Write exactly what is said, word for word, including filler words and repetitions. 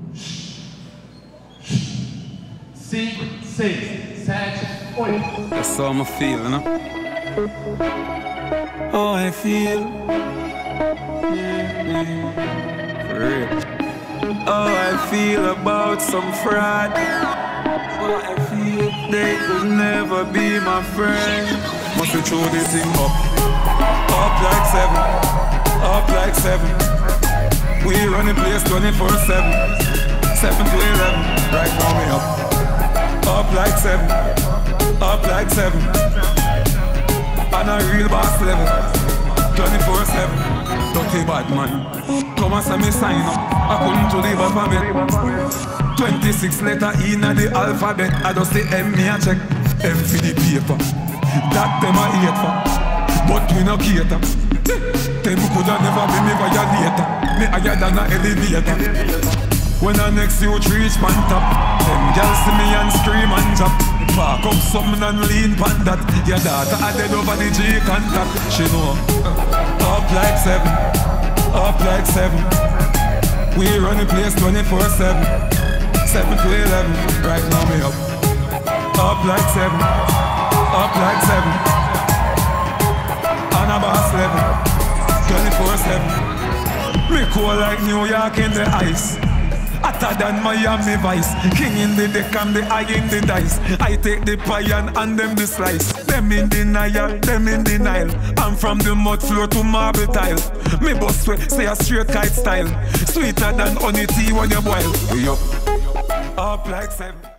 cinco, seis, sete, oito. That's how I feel, you know? How I feel. For real. How I feel about some fraud. How I feel. They could never be my friend. Must be throw this thing up. Up like seven. Up like seven. We run the place twenty-four seven. seven to eleven. Right now we up. Up like seven, up like seven. On a real boss level, twenty-four seven. Dirty bad man, come and send me sign up. I couldn't to leave alphabet. Twenty-six letter in the alphabet. I just say M me a check. M for the paper. That them a hate for, but we no cater. Them coulda never be me violator. Me higher than a elevator. When the next youth reach pan top, them girls see me and scream and drop. Park up something and lean pan that. Your daughter a dead over the G contact. She know. Up like seven, up like seven. We run the place twenty-four seven. seven to eleven, right now we up. Up like seven, up like seven. On a boss level, twenty-four seven. Me cool like New York in the ice. Hotter than Miami Vice. King in the deck and the eye in the dice. I take the pie and hand them the slice. Them in denial, them in denial. I'm from the mud floor to marble tile. Me bust way, say a straight kite style. Sweeter than honey tea when you boil. We up, up like seven.